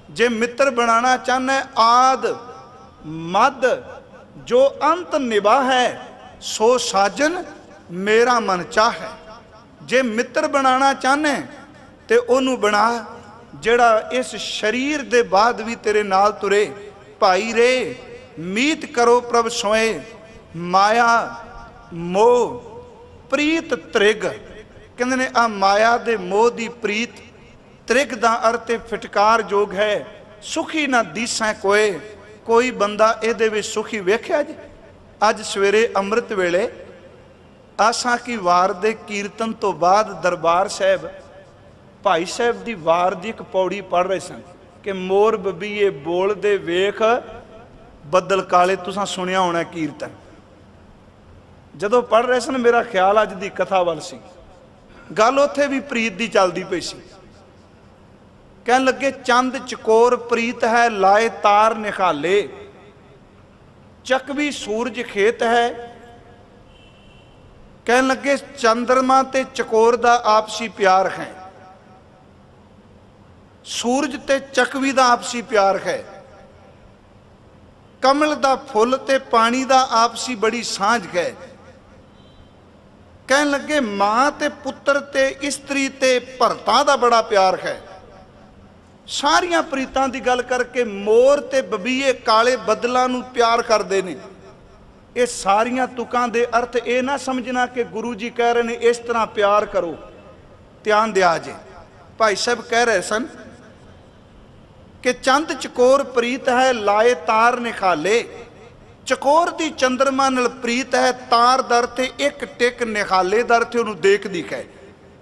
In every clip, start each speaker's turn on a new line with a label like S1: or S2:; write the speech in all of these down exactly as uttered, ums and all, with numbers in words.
S1: जे मित्र बनाना चाहना आद मद जो अंत निभा है, सो साजन मेरा मन चाह है। जे मित्र बनाना चाहने तो उन्होंने बना जड़ा इस शरीर दे बाद भी तेरे नाल तुरे। भाई रे मीत करो प्रभ सोए, माया मोह प्रीत त्रिग। कहते ने आ माया दे मोह दी प्रीत, त्रिग दा अर्थ फिटकार जोग है। सुखी ना दीसा कोई, कोई बंदा इहदे विच सुखी वेख्या जी। अज सवेरे अमृत वेले आसा की वार दे कीर्तन तो बाद दरबार साहब भाई साहब दी वार दी एक पौड़ी पढ़ रहे सन कि मोर बबीए बोल दे वेख बदल काले। तुसां सुनिया होना कीर्तन। जदों पढ़ रहे सन मेरा ख्याल अज दी कथा वाल सी। गल उत्थे भी प्रीत दी चलदी पई सी। कहन लगे चंद चकोर प्रीत है लाए तार निखाले, चकवी सूरज खेत है। कहन लगे चंद्रमा ते चकोर दा आपसी प्यार है, सूरज ते चकवी दा आपसी प्यार है। कमल दा फुल ते पानी दा आपसी बड़ी सांझ है। कहन लगे मां ते पुत्र ते इस्त्री ते भरता दा बड़ा प्यार है। सारियां प्रीतां दी गल करके मोर ते बबीए काले बदलां नूं प्यार करदे ने। ये सारियां तुकां दे अर्थ ये ना समझना कि गुरु जी कह रहे हैं इस तरह प्यार करो। ध्यान दिया जे भाई साहब कह रहे सन कि चंद चकोर प्रीत है लाए तार निखाले। चकोर दी चंद्रमा नाल प्रीत है, तार दर ते एक टिक निखाले दर ते उन्होंने देख दिख है।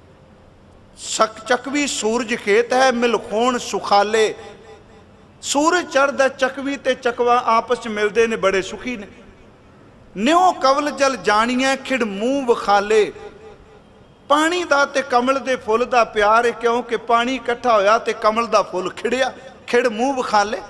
S1: सक चकवी सूरज खेत है मिलखोण सुखाले। सूरज चढ़दा चकवी ते चकवा आपस में मिलते ने बड़े सुखी ने। न्यो कवल जल जानिए खिड़ मूँह विखाले। पानी दा ते कमल दे फुल दा प्यार है क्योंकि पानी इकट्ठा होया ते कमल दा फुल खिड़िया, खिड़ मूँह विखाले।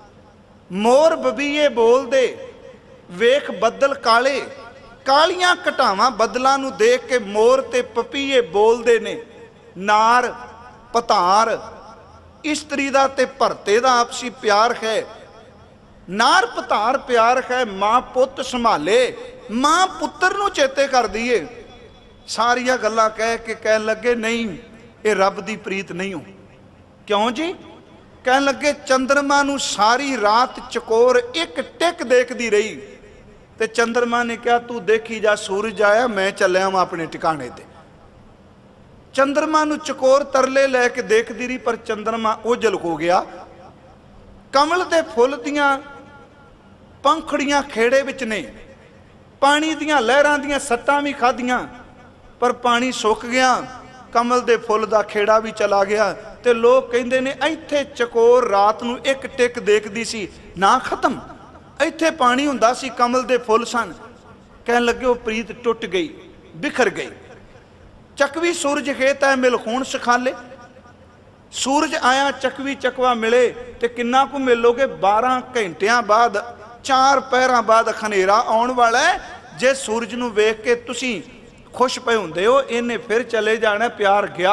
S1: मोर बबीए बोल दे वेख बदल काले। कालियां घटावां बदलां नूं देख के मोर ते पपीए बोलदे ने। नार पतार इस्त्री दा ते भरते दा आपसी प्यार है। नार पतार प्यार है, मां पुत संभाले। मां पुत्र नूं चेते कर दीए। सारिया गल्लां कह के कहन लगे नहीं ये रब दी प्रीत नहीं हो। क्यों जी? कहन लगे चंद्रमा नूं सारी रात चकोर एक टिक देखदी रही ते चंद्रमा ने कहा तू देखी जा सूरज आया मैं चलिया वां अपने ठिकाने ते। चंद्रमा नूं चकोर तरले लैके देखदी रही पर चंद्रमा ओझल हो गया। कमल दे फुल दियां पंखड़ियां खेड़े विच ने, पानी दियां लहरां दियां सट्टां भी खादियां पर पानी सुक गया। कमल दे फुल दा खेड़ा भी चला गया ते लोग कहिंदे ने इत्थे चकोर रात नूं एक टिक देखदी सी ना खत्म। इत्थे पानी हुंदा सी, कमल दे फुल सन। कहन लगे वो प्रीत टुट गई, बिखर गई। चकवी सूरज खेत है मिलखून सखाले। सूरज आया चकवी चकवा मिले तो किन्ना को मिलोगे? बारह घंटिया बाद, चार पैर बाद खनेरा आने वाला है। जे सूरज नूं वेख के तुसी खुश पे हुंदे हो, इन्हें फिर चले जाना, प्यार गया।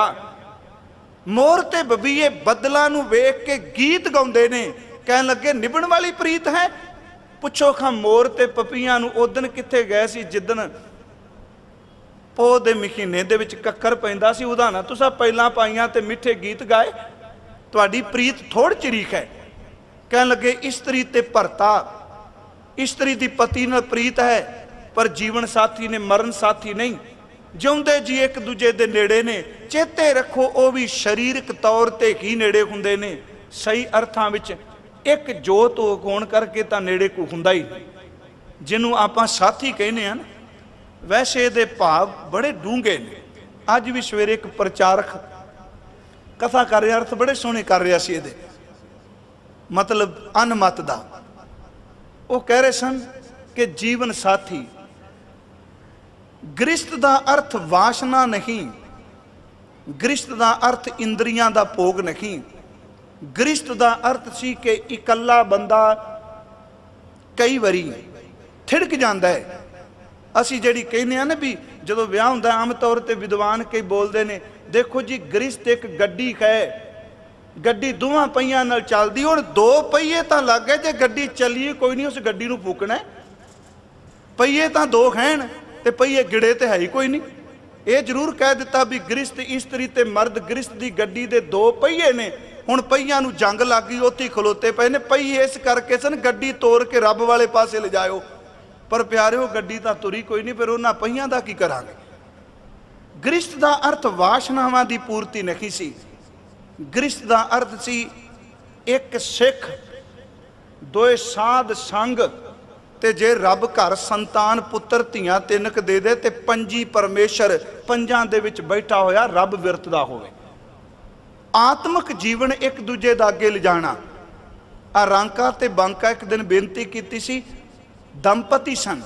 S1: मोर ते बबीए बदलां नूं वेख के गीत गाउंदे ने। कहन लगे निभण वाली प्रीत है। पुछो खां मोर ते पपीआं नूं उदन कित्थे गए सी जिदन पोह दे महीने दे विच कक्कर पैंदा सी। उदाहरण तुसां पहलां पाईआं ते मिठे गीत गाए। तुहाडी प्रीत थोड़ चिरीक है। कहन लगे इस्त्री ते भरता, इस्त्री दी पति नाल प्रीत है पर जीवन साथी ने मरण साथी नहीं। जिउंदे जी एक दूजे दे नेड़े ने। चेते रखो वो भी शरीरक तौर ते ही नेड़े हुंदे ने। सही अर्थां विच एक जोत होण करके तां नेड़े कोई हुंदा ही नहीं, जिन्हों आपां साथी कहने हैं। वैसे ये भाव बड़े डूंगे ने। अज भी सवेरे एक प्रचारक कथा कर रहा, अर्थ बड़े सोहने कर रहा सी इहदे, मतलब अनमत दा। वो कह रहे सन कि जीवन साथी गृहस्थ दा अर्थ वासना नहीं, गृहस्थ दा अर्थ इंद्रियां दा भोग नहीं। गृहस्थ दा अर्थ सी कि इकल्ला बंदा कई बारी थिड़क जाता है। असी जिहड़ी कहने ना भी जदों विआह हुंदा आम तौर ते विद्वान कई बोलते हैं, देखो जी गृहस्थ एक गड्डी है, गड्डी दोवां पहियां नाल चलदी। हुण दो पहिए तां लग गए, जे गड्डी चली कोई नहीं, उस गड्डी नूं फूकना है। पहिए तां दो खैण ते पहिए गिड़े ते है ही कोई नहीं। ये जरूर कह दिता भी गृहस्थ इस्त्री ते मर्द गृहस्थ दी गड्डी दे दो पहिए ने। हुण पहियां नूं जंग लग गई, उत्थे खलोते पे ने। पहिए इस करके सन गड्डी तोड़ के रब वाले पासे ले जाओ। पर प्यारिओ गड्डी तां तुरी कोई नहीं, फिर उन्हां पहियां दा की करांगे। गृहस्थ दा अर्थ वासनावां दी पूर्ति नहीं सी। गृहस्थ दा अर्थ सी एक सिख, दोए साध संग, ते जे रब घर संतान पुत्र धियां तिनक दे दे ते पंजी परमेशर पंजां दे विच बैठा होया रब विरतदा होवे। आत्मक जीवन एक दूजे दा अगे ले जाना। आ रांका ते बांका एक दिन बेनती कीती सी, दंपति सन,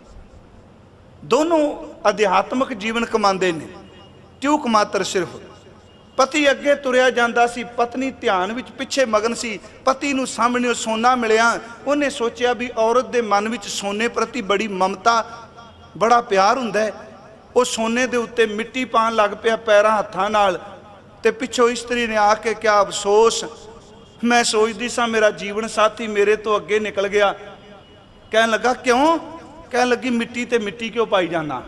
S1: दोनों अध्यात्मक जीवन कमांदे ने, ट्यूक मात्र सिर्फ। पति अगे तुरया जांदा सी, पत्नी ध्यान विच पिछे मगन सी। पति नूं सामने सोना मिलिया, उन्हें सोचिया भी औरत दे मन विच सोने प्रति बड़ी ममता, बड़ा प्यार हुंदा है। वो सोने दे उत्ते मिट्टी पान लग पिया पैरां हत्थां नाल। ते पिछों इस्त्री ने आके क्या अफसोस, मैं सोचदी सा मेरा जीवन साथी मेरे तो अगे निकल गया। कहन लगा क्यों? कहन लगी मिट्टी ते मिट्टी क्यों पाई जाना,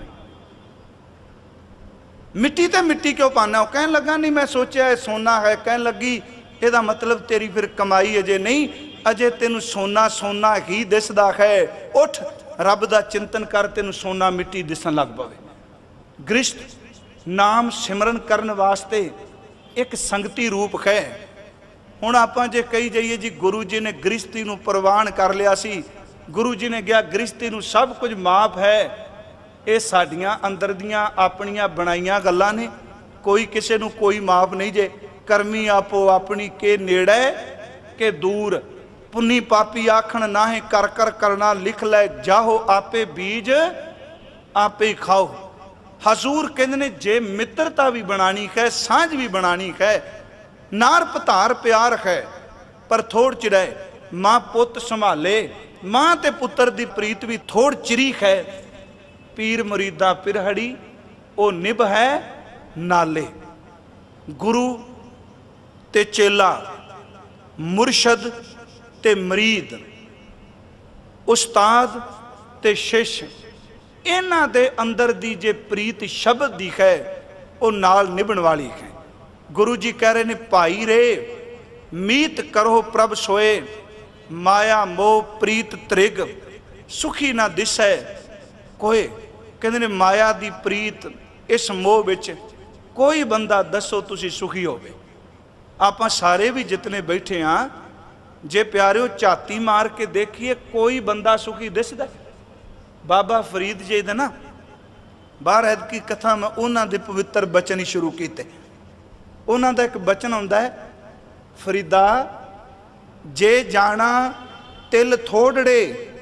S1: मिट्टी ते मिट्टी क्यों पाना। कहन लगा नहीं मैं सोचा है सोना है। कहन लगी ਇਹਦਾ मतलब तेरी फिर कमाई अजे नहीं, अजे तेनू सोना सोना ही दिसदा है। उठ रब दा चिंतन कर, तेनू सोना मिट्टी दिसन लग पवे। गृहस्थ नाम सिमरन करन वास्ते एक संगती रूप है। हुण आपां जे कही जाइए जी गुरु जी ने गृहस्थी नूं प्रवान कर लिया सी, गुरु जी ने कहा गृहस्थी नूं सब कुछ माफ है। ये साडियां अंदर दियां अपनियां बनाईयां गल्लां ने, कोई किसे नूं कोई माफ नहीं जे। करमी आपो अपनी के नेड़े के दूर, पुन्नी पापी आखण नाहे कर कर करना लिख लै जाहो, आपे बीज आपे ही खाओ। हजूर कहंदे ने जे मित्रता भी बनानी है, सांझ भी बनानी है, नार पधार प्यार है, पर थोड़ चिड़े मां पुत संभाले। मां ते पुत्र दी प्रीत भी थोड़ चिरी है। पीर मुरीदा पिरहड़ी ओ निभ है नाले। गुरु ते चेला, मुरशद ते मरीद, उस्ताद ते शिष्य, इन्हां दे अंदर दी जे प्रीत शब्द दी है वो नाल निभण वाली है। गुरु जी कह रहे ने भाई रे मीत करो प्रभ सोए, माया मोह प्रीत त्रिग सुखी ना दिसै कोई। कहते ने माया दी प्रीत इस मोह विच कोई बंदा दसो तुसी सुखी होवे। आपां सारे भी जितने बैठे हाँ, जे प्यारिओ झाती मार के देखिए कोई बंदा सुखी दिसदा। बाबा फरीद जी दे ना बाहर ऐद की कथा में उन्हां दे पवित्र बचन ही शुरू किए। उन्हां दा एक बचन आउंदा है, फरीदा जे जाना तिल थोड़े।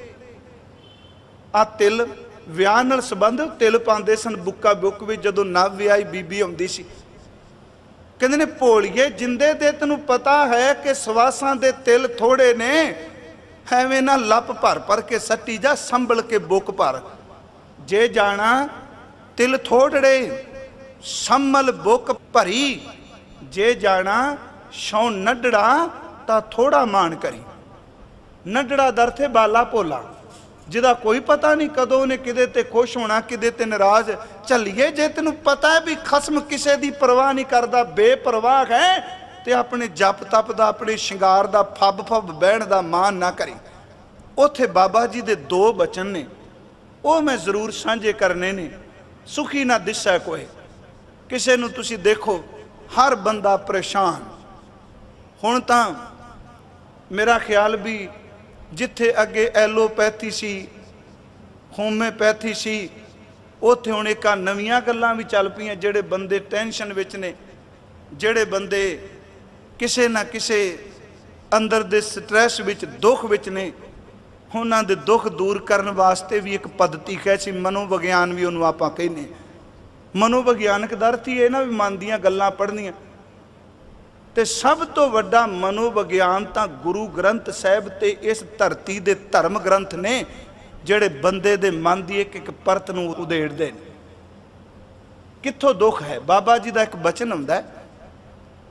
S1: आ तिल विआह नाल संबंध तिल पांदे सन बुक्का बुक विच जदों नव विआही बीबी आउंदी सी। कहंदे ने भोलिए जिंदे दे तैनूं पता है कि सवासां दे तिल थोड़े ने, एवें ना लप भर भर के सट्टी जा, संभल के बुक भर। जे जाना तिल थोड़े संभल बुक भरी, जे जाना शौ नडड़ा ता थोड़ा मान करी। नडड़ा दर थे बाला भोला, जिदा कोई पता नहीं कदों ने किदे ते खुश होना किदे ते नाराज। झलिए जे तेनू पता है भी खसम किसे दी परवाह नहीं करता, बेपरवाह है, ते अपने जप तप दा अपने शिंगार दा फब फब बहन दा मान ना करी। उथे बाबा जी दे दो बचन ने, वो मैं जरूर साझे करने ने। सुखी ना दिसै कोई, किसे नू तुसी देखो हर बंदा परेशान। हुण तां मेरा ख्याल भी जिथे अगे एलोपैथी सी, होम्योपैथी सी, उत्थे हुण एक नवीं गल्लां भी चल पईयां। जिहड़े बंदे टेंशन विच ने, जिहड़े बंदे किसे ना किसे अंदर दे स्ट्रैस विच दुख विच ने, उन्हां दे दुख दूर करन वास्ते भी एक पद्धति है सी, मनोविग्यान भी उहनूं आपां कहने। मनोविग्यानक दा अर्थ ही है ना भी मन दीयां गल्लां पढ़नियां। ते सब तो वड्डा मनोविग्यान तां गुरु ग्रंथ साहिब ते इस धरती दे धर्म ग्रंथ ने, जिहड़े बंदे दे मन दी एक एक परत नूं उधेड़दे ने। कित्थों दुख है? बाबा जी दा एक बचन हुंदा है,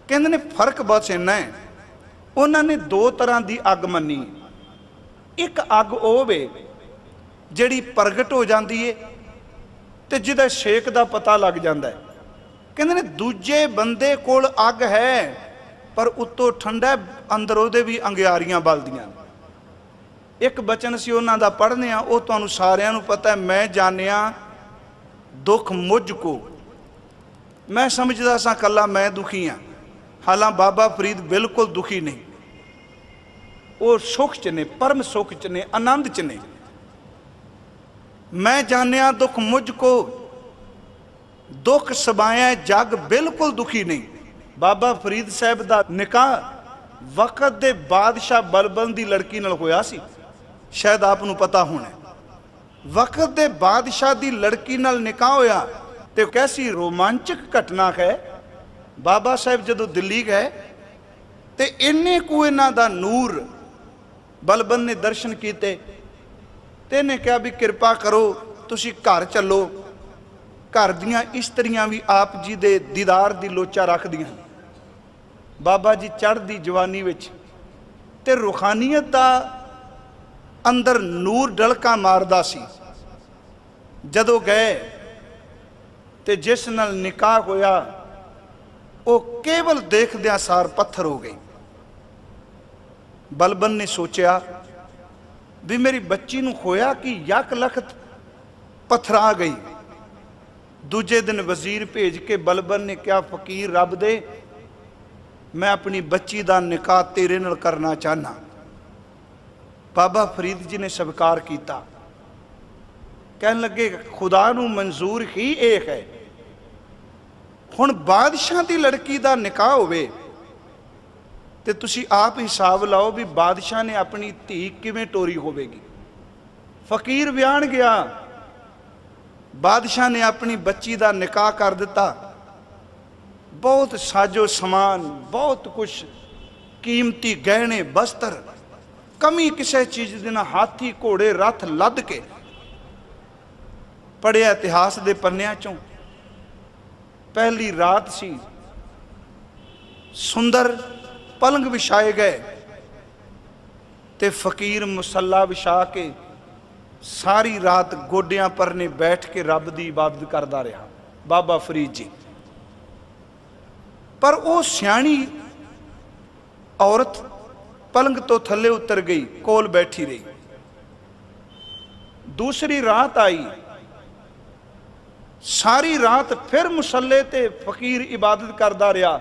S1: कहते ने फर्क बस इन्ना है, उन्होंने दो तरह की अग मनी। एक अग वो वे जिहड़ी प्रगट हो जाती है तो जिहदा छेक का पता लग जाता है। कहते ने दूजे बंदे कोल अग है पर उत्तों ठंडा, अंदर उहदे भी अंगियारियां बलदियां। एक बचन सी उन्हां दा पढ़ने आ, वो तुहानूं सारिआं नूं पता है। मैं जानिया दुख मुझ को, मैं समझदा सा कला मैं दुखी हाँ, हालां बाबा फरीद बिल्कुल दुखी नहीं। वो सुख च ने, परम सुख च ने, आनंद च ने। मैं जानिया दुख मुझ को, दुख सबाया जग बिल्कुल दुखी नहीं। बाबा फरीद साहब का निकाह वक़्त दे बादशाह बलबन की लड़की नाल होया सी, शायद आपनूं पता होना। वक़्त दे बादशाह की लड़की नाल निकाह होया तो कैसी रोमांचक घटना है। बाबा साहब जदों दिल्ली गए तो इन्ने को इन्हां दा नूर बलबन ने दर्शन किए तो इन्हें कहा भी कृपा करो तुसी घर चलो। घर दियां इस्त्रियां भी आप जी दे दीदार दी लोचा रख दियां। बाबा जी चढ़दी जवानी विच ते रूहानीयत दा अंदर नूर डलका मारदा सी। जदों गए ते जिस नाल निकाह होया वो केवल देखदियां सार पत्थर हो गई। बलबन ने सोचा भी मेरी बच्ची नूं होया कि यक लखत पत्थरा गई। दूजे दिन वजीर भेज के बलबन ने कहा फकीर रब दे, मैं अपनी बच्ची का निकाह तेरे नाल करना चाहना। बाबा फरीद जी ने स्वीकार किया। कहन लगे खुदा नूं मंजूर ही एक है। हुण बादशाह की लड़की का निकाह होवे ते तुसी आप हिसाब लाओ भी बादशाह ने अपनी धी किवें टोरी होवेगी। फकीर ब्यान गया, बादशाह ने अपनी बच्ची का निकाह कर दिता। बहुत साजो समान, बहुत कुछ कीमती गहने बस्तर, कमी किसी चीज़ दे ना, हाथी घोड़े रथ लद के। पढ़िया इतिहास के पन्नियां चों पहली रात सी, सुंदर पलंग विछाए गए ते फकीर मुसल्ला विछा के सारी रात गोडियां पर ने बैठ के रब की इबादत करता रहा बाबा फरीद जी। पर वो सियाणी औरत पलंग तो थले उतर गई, कोल बैठी रही। दूसरी रात आई, सारी रात फिर मुसल्ले ते फकीर इबादत करता रहा।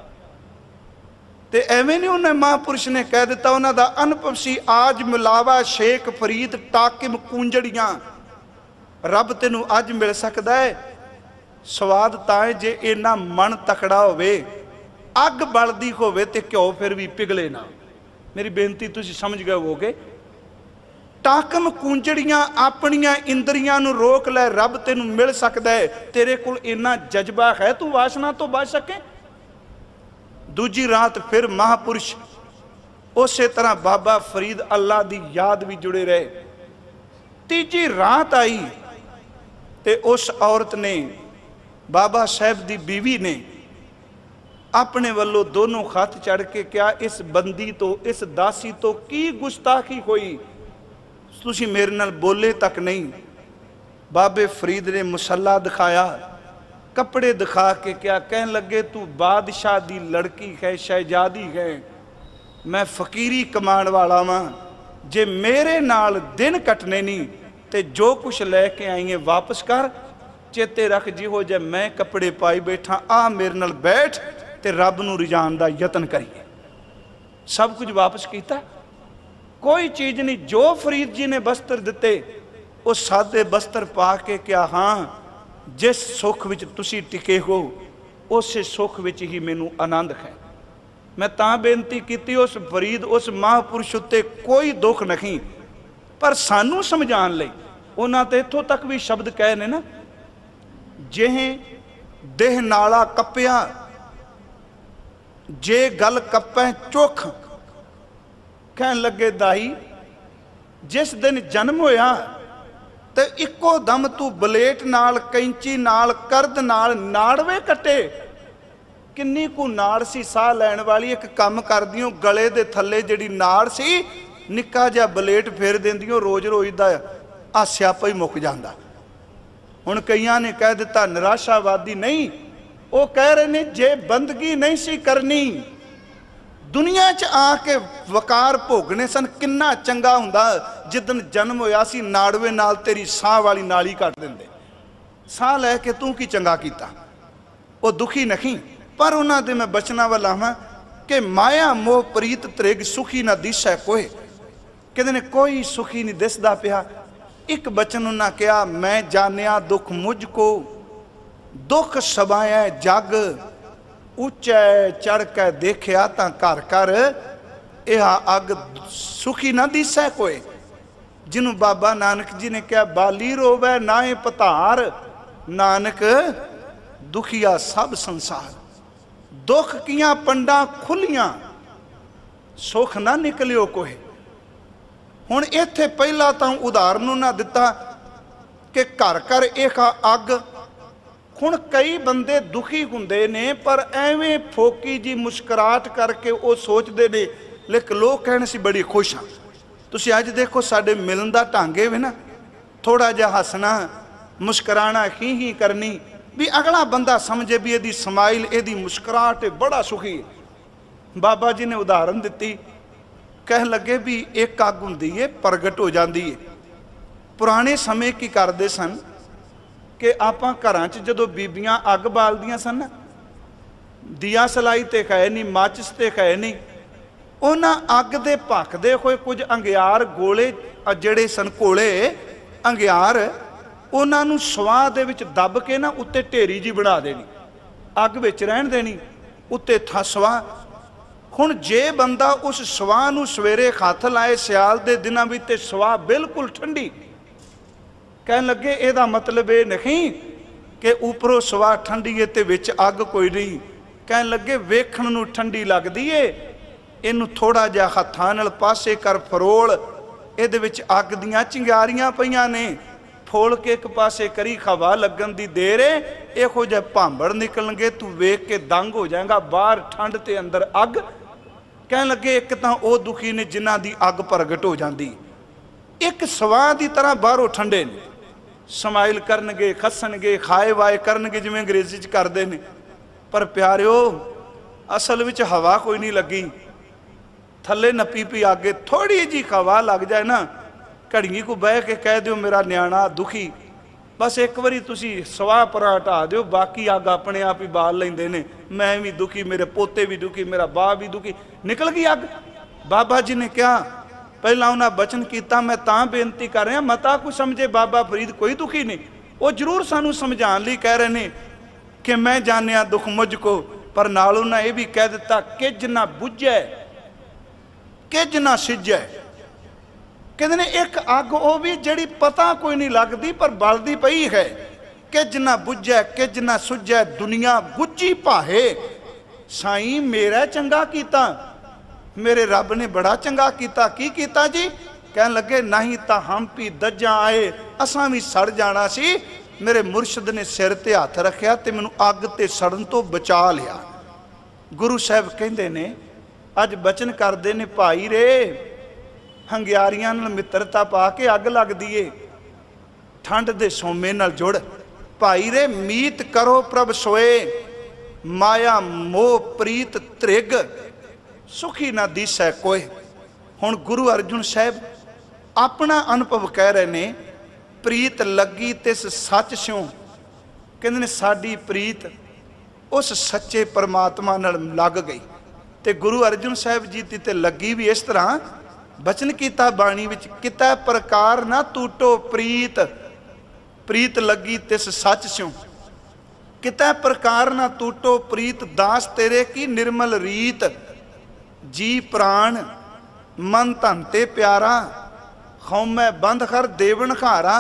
S1: ते एवें नहीं उन्हें महापुरुष ने कह दिता, उन्हों का अनुभव सी आज मिलावा शेख फरीद टाकिम कूंजड़ियां, रब तेनू अज मिल सकता है। स्वाद ताए जे इन्ना मन तकड़ा होवे, अग बलदी होवे ते घ्यो फिर भी पिघले ना। मेरी बेनती तुसी समझ गए होगे। टाकम कूंजड़ियां अपनियां इंद्रियां नू रोक लै, रब तेनू मिल सकता है। तेरे कोल इन्ना जज्बा है तू वासना तो बच सके। दूजी रात फिर महापुरुष उस तरह बाबा फरीद अल्लाह की याद भी जुड़े रहे। तीजी रात आई ते उस औरत ने, बाबा साहब की बीवी ने अपने वालों दोनों खत चढ़ के क्या इस बंदी तो, इस दासी तो की गुस्ताखी हुई, तुसी मेरे नाल बोले तक नहीं। बाबे फरीद ने मुसल्ला दिखाया, कपड़े दिखा के क्या कहन लगे तू बादशाह की लड़की है, शहजादी है, मैं फकीरी कमाण वाला वां। जे मेरे नाल दिन कटने नहीं तो जो कुछ लैके आई है वापस कर। चेते रख जिहो जे मैं कपड़े पाई बैठा, आ मेरे नाल बैठ ते रब नूं रिजाण दा यतन करिए। सब कुछ वापस किया, कोई चीज़ नहीं। जो फरीद जी ने बस्तर दिते वो सादे बस्तर पा के क्या, हाँ जिस सुख विच तुसी टिके हो उस सुख विच ही मैनू आनंद है। मैं तां बेनती की उस फरीद उस महापुरुष उत्ते कोई दुख नहीं, पर सानू समझाण लई उन्हां ते इत्थों तक भी शब्द कहे ने ना, जिहें देह नाला कप्पिया जे गल कप्पै चुख। कहन लगे दाई जिस दिन जन्म होया तो इको दम तू बलेट नाल, कैंची नाल, करद नाल नाड़वे कटे। किन्नी कु नाड़ सी साह लैण वाली, एक काम करदियों गले दे थल्ले जिहड़ी नाड़ सी निक्का जिहा बलेट फेर देंदियों, रोज़ रोज़ दा आ स्यापा ही मुक जांदा। हुण कईयां ने कह दिता निराशावादी नहीं, वो कह रहे ने जे बंदगी नहीं सी करनी, दुनिया च आके वकार भोगने सन, किन्ना चंगा हुंदा जिदन जन्म होया सी नाड़वे नाल तेरी साह वाली नाली कट दिंदे, साह लैके तू की चंगा कीता। वो दुखी नहीं, पर उन्हां दे मैं बचना वाला हाँ कि माया मोह प्रीत त्रिग सुखी ना दिसै कोई, कहते ने कोई सुखी नहीं दिसदा पिया। एक बचन उन्हां कहा मैं जानिया दुख मुझको, दुख सबाया जग, उच्चे चढ़ के देखिया तां घर घर, यह अग सुखी ना दिसै कोई। जिन्हों बाबा नानक जी ने कहा बाली रोवै नाए पतार, नानक दुखिया सब संसार। दुख किया पंडा खुलियां, सुख ना निकलियो कोई। हुण इत्थे पहला तो उदाहरण उन्हां दिता कि घर घर एक अग। हुण कई बंदे दुखी हुंदे ने पर एवें फोकी जी मुस्कुराहट करके वो सोचते ने, लेकिन लोग कहने से बड़ी खुश हाँ। तुसीं अज देखो साडे मिलन दा ढंग है ना, थोड़ा जिहा हसना मुस्कुराना ही ही करनी भी अगला बंदा समझे भी यदी समाइल यदी मुस्कुराहट बड़ा सुखी है। बाबा जी ने उदाहरण दिती, कह लगे भी एक अग हुंदी है प्रगट हो जाती है। पुराने समय की करते सन कि आपां घरां च जदों बीबियां अग बालदियां सन ना, दिया सलाई ते है नहीं, माचिस ते है नहीं, उन्हां अग दे भखदे होए कुछ अंगियार गोले जिहड़े सन कोले अंगियार, उन्हां नूं स्वाह दे विच दब के ना उत्ते ढेरी जी बना देनी, अग विच रहन देनी, उत्ते था स्वाह। हुण जे बंदा उस स्वाह नूं सवेरे हत्थ लाए सियाल दे दिनां विच ते स्वाह बिल्कुल ठंडी, कहन लगे ਇਹਦਾ मतलब ये नहीं कि उपरों स्वाह ठंडी है ते विच अग कोई नहीं। कहन लगे वेखण नूं ठंडी लगदी है, इनू थोड़ा जिहा हत्थां नाल पासे कर फरोल, इहदे विच अग दीयां चिंगारियां पईयां ने, फोल के एक पासे करी हवा लगन दी देर है, इहो जिहे भांबड़ निकलणगे तू वेख के दंग हो जाएगा, बाहर ठंड ते अंदर अग। कहन लगे एक तां ओह दुखी ने जिन्हां दी अग प्रगट हो जाती, एक स्वाह की तरह बाहरों ठंडे ने, समाइल करनगे खसणगे खाए वाए करनगे जिवें अंग्रेजी च करते हैं। पर प्यारिओ असल विच हवा कोई नहीं लगी, थले नपी पी आगे थोड़ी जी हवा लग जाए ना, घड़िए को बह के कह दो मेरा न्याणा दुखी, बस एक बारी तुसी स्वाह पर हटा दो, बाकी अग अपने आप ही बाल लेंदे ने। मैं भी दुखी, मेरे पोते भी दुखी, मेरा बाप भी दुखी, निकल गई अग। बाबा जी ने कहा पहला उन्हें बचन किया, मैं तां बेनती कर रहा मता कुछ समझे बाबा फरीद कोई दुखी नहीं, वो जरूर सानू समझाने लई कह रहे हैं कि मैं जानिया दुख मुझको, पर नाल उन्हें यह भी कह दिता किज ना बुझै किज ना सिझै। कहते ने एक अग वो भी जड़ी पता कोई नहीं लगती पर बलदी पई है, किज ना बुझै किज ना सुझै दुनिया गुज्जी भाहे, साईं मेरा चंगा कीता, मेरे रब ने बड़ा चंगा कीता। की कीता जी? कह लगे नहीं तो हम भी दज्जा आए, असां भी सड़ जाना सी, मेरे मुर्शद ने सिर ते हथ रखिया ते मैनू अग ते सड़न तो बचा लिया। गुरु साहब कहते ने अज बचन करते ने भाई रे हंगियारियां नाल मित्रता पा के अग लगदी है, ठंड दे सोमे नाल जुड़, भाई रे मीत करो प्रभ सोए, माया मोह प्रीत त्रिग, सुखी ना दिसै कोई। हुण गुरु अर्जुन साहब अपना अनुभव कह रहे ने, प्रीत लगी तिस सच स्यों, कहते ने साडी प्रीत उस सच्चे परमात्मा नाल लग गई। ते गुरु अर्जुन साहब जी दी ते लगी भी इस तरह, बचन कीता बाणी विच कितै प्रकार ना टूटो प्रीत, प्रीत लगी तिस सच स्यों, कितै प्रकार ना टूटो प्रीत, दास तेरे की निर्मल रीत, जी प्राण मन धन ते प्यारा, खौमै बंध कर देवन खारा,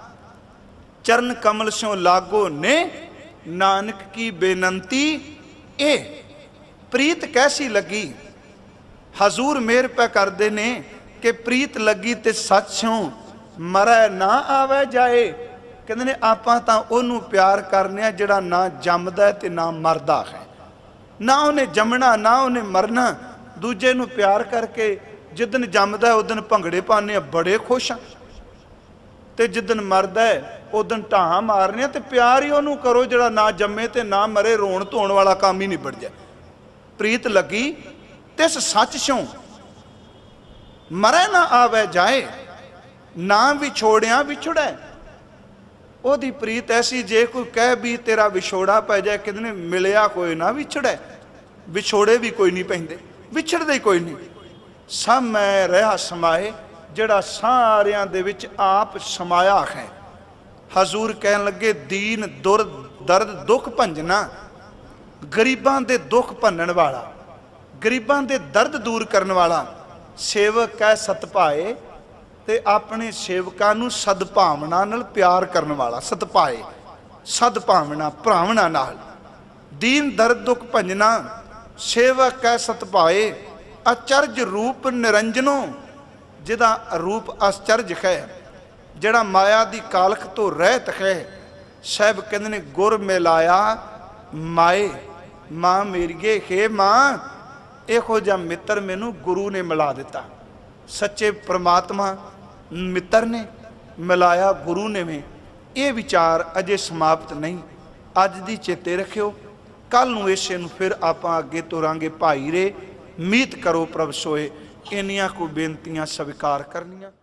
S1: चरण कमल स्यों लागो ने, नानक की बेनंती ए। प्रीत कैसी लगी? हजूर मेहर पे करते ने कि प्रीत लगी ते सच स्यों, मरै ना आवे जाए। कहते ने आपां तां ओनू प्यार करने जिहड़ा ना जमदा ते ना मरदा है। ना उन्हें जमना ना उन्हें मरना, दूजे नूं प्यार करके जिदन जमदा उदन भंगड़े पाने बड़े खुश हाँ, ते जिदन मरदा है उदन ढाह मारने। तो प्यार ही उन्होंने करो जिहड़ा ना जमे ते ना मरे, रोण धोण वाला काम ही निबड़ जाए। प्रीत लगी तिस सच स्यों मरै ना आवे जाए, ना विछोड़िया विछुड़ै। ओदी प्रीत ऐसी जे कोई कह भी तेरा विछोड़ा पै जाए, कहते मिलिया कोई ना विछड़ै, विछोड़े भी कोई नहीं पैंदे, विछड़दे कोई नहीं। सब मैं रहा समाए, जिहड़ा सारियां दे विच आप समाया है। हजूर कहन लगे दीन दुर दर्द दुख भंजना, गरीबां दे दुख भंनण वाला, गरीबां दे दर्द दूर करन वाला सेवक है सतभाए, ते अपने सेवकां नूं सदभावना नाल प्यार करन वाला। सतभाए सदभावना भरावना नाल, दीन दर्द दुख भंजना सेवक है सतभाए। अचरज रूप निरंजनो, जिहदा रूप आश्चर्य है, जिहड़ा माया दी कालख तो रहत है। साहब कहंदे ने गुर मिलाया माए, मां मेरीए हे मां, इहो जिहा मित्र मैनू गुरु ने मिला दिता। सच्चे परमात्मा मित्र ने मिलाया गुरु ने में। ये विचार अजे समाप्त नहीं, अज दी चेते रखियो, कल नूं इसे नूं फिर आपां अगे तुरांगे। भाई रे मीत करो प्रभ सोए, इन्नियां को बेनतियां स्वीकार करनियां।